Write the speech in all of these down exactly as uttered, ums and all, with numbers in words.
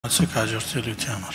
Ասեք հաջորդելույթի համար։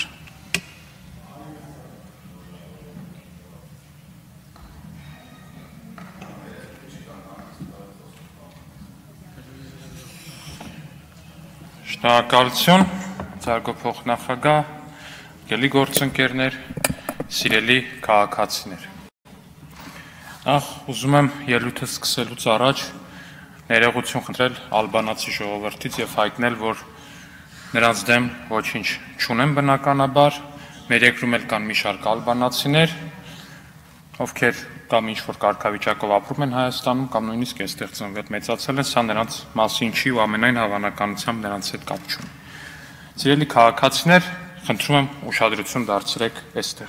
Շնորհակալություն, Ձարգոփող նախագահ, գելի գործընկերներ, սիրելի քաղաքացիներ։ Նախ ուզում եմ ելույթը սկսելուց առաջ ներողություն խնդրել ալբանացի ժողովրդից եւ հայտնել, որ նրանց դեմ ոչինչ չունեմ բնականաբար, մեր երկրում էլ կան մի շարք ալբանացիներ, ովքեր կամ ինչ-որ կարգավիճակով ապրում են Հայաստանում, կամ նույնիսկ այստեղ ծնվել մեծացել են, սա նրանց մասին չի ու ամենայն հավանականությամբ նրանց հետ կապ չունի։ Սիրելի քաղաքացիներ, խնդրում եմ ուշադրություն դարձրեք այստեղ։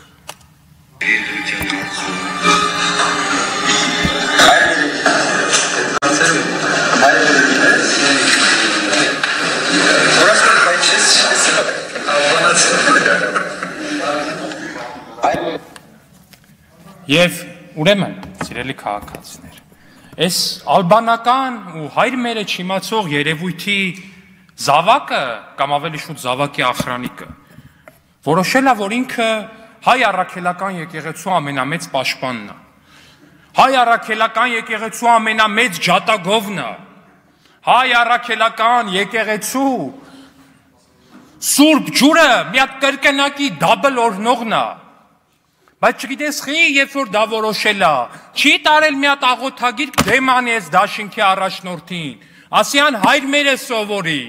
Եվ ուրեմն, սիրելի քաղաքացիներ, այս ալբանական ու հայր մերը չիմացող երևույթի զավակը, կամ ավելի շուտ զավակի ախրանիկը, որոշել է, որ ինքը հայ առաքելական եկեղեցու ամենամեծ պաշտպանն է, հայ առաքելական եկեղեցու ամենամեծ ջատագովն է, հայ առաքելական եկեղեցու սուրբ ջուրը մի հատ կրկնակի դաբլ օրհնողն է, բայց չգիտես խի, երբ որ դա որոշել է, չի տարել մի հատ աղոթագիր դեմ անի այս դաշինքի առաջնորդին, ասյան հայր մեր է սովորի,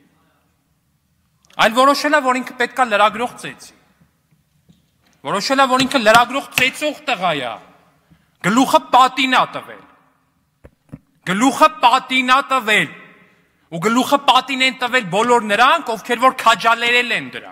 այլ որոշել է, որ ինքը պետք է լրագրող ծեծի, որոշել է, որ ինքը լրագրող ծեծող տղա է, գլուխը պատին է տվել, գլուխը պատին է տվել, ու գլուխը պատին են տվել բոլոր նրանք, ովքեր որ քաջալերել են դրան։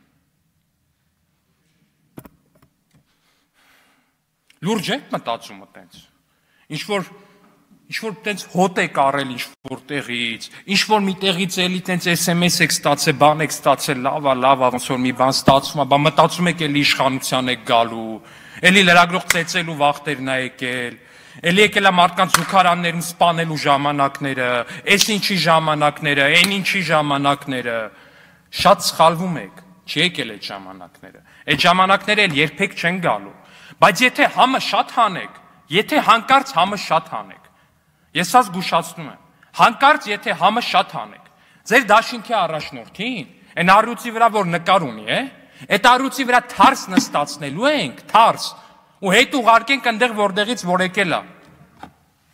Լուրջ է մտածումը տենց, ինչ-որ ինչ-որ տենց հոտ եք առել ինչ-որ տեղից, ինչ-որ մի տեղից էլի տենց էս էմ էս եք ստացել, բան եք ստացել, լավա, լավա, ոնց որ մի բան ստացում է, բա մտածում եք էլի իշխանության եք գալու, էլի լրագրող ծեծելու վախտերն ա եկել, էլի եկել է մարդկանց զուգարաններում սպանելու ժամանակները, էս ինչի ժամանակները, այն ինչի ժամանակները, շատ սխալվում եք, չի եկել այդ ժամանակները, այդ ժամանակները էլ երբեք չեն գալու, բայց եթե համը շատ հանեք, եթե հանկարծ համը շատ հանեք, ես սա զգուշացնում եմ, հանկարծ եթե համը շատ հանեք, ձեր դաշինքի առաջնորդին, այն առյուծի վրա որ նկար ունի է, այդ առյուծի վրա թարս նստացնելու ենք, թարս, ու հետ ուղարկենք ընդեղ որտեղից որ եկել է։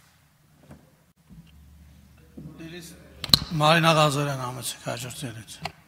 Մարինա Ղազարյան համեցեք հաջորդելից։